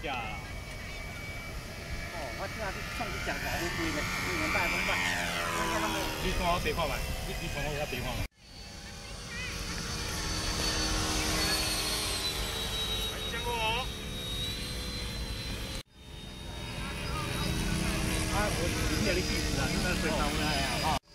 假啦。 哦，我今仔去创去食大乌龟咧，你们带拢捌。 你看我白看嘛，你看我遐白看嘛。见过我。啊，我今天的地址啊，你那水上来啊。